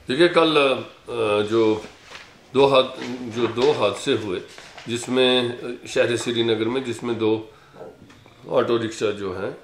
देखिए कल जो दो हादसे हुए जिसमें शहर श्रीनगर में जिसमें दो ऑटो रिक्शा जो हैं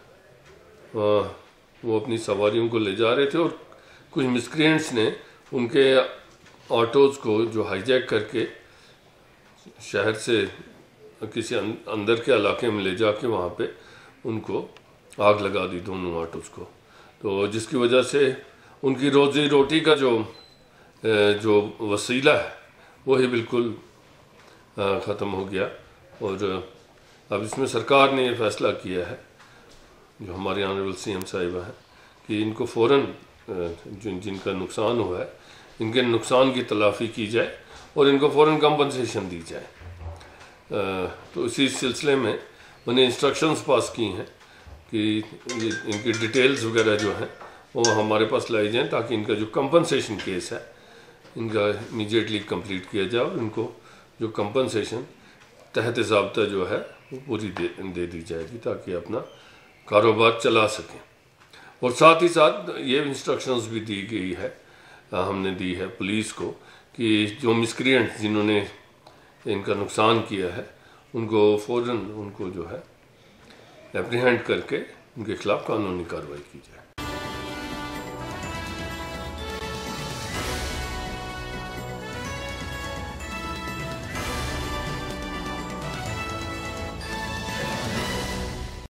वो अपनी सवारियों को ले जा रहे थे और कुछ मिसक्रिएंट्स ने उनके ऑटोज़ को जो हाईजैक करके शहर से किसी अंदर के इलाके में ले जाके वहाँ पे उनको आग लगा दी दोनों ऑटोज़ को। तो जिसकी वजह से उनकी रोज़ी रोटी का जो वसीला है वो ही बिल्कुल ख़त्म हो गया। और अब इसमें सरकार ने ये फ़ैसला किया है, जो हमारे ऑनरेबल सीएम साहिबा हैं, कि इनको फ़ौरन जिनका नुकसान हुआ है इनके नुकसान की तलाफ़ी की जाए और इनको फ़ौरन कंपनसेशन दी जाए। तो इसी सिलसिले में मैंने इंस्ट्रक्शंस पास की हैं कि इनकी डिटेल्स वगैरह जो हैं वो हमारे पास लाई जाएँ ताकि इनका जो कंपनसेशन केस है इनका इमीडिएटली कंप्लीट किया जाए और इनको जो कंपनसेशन तहत ज़ाब्ता जो है वो पूरी दे दी जाएगी ताकि अपना कारोबार चला सकें। और साथ ही साथ ये इंस्ट्रक्शंस भी दी गई है, हमने दी है पुलिस को कि जो मिसक्रिएंट जिन्होंने इनका नुकसान किया है उनको फ़ौरन उनको जो है एप्रीहेंड करके उनके खिलाफ़ कानूनी कार्रवाई की जाए।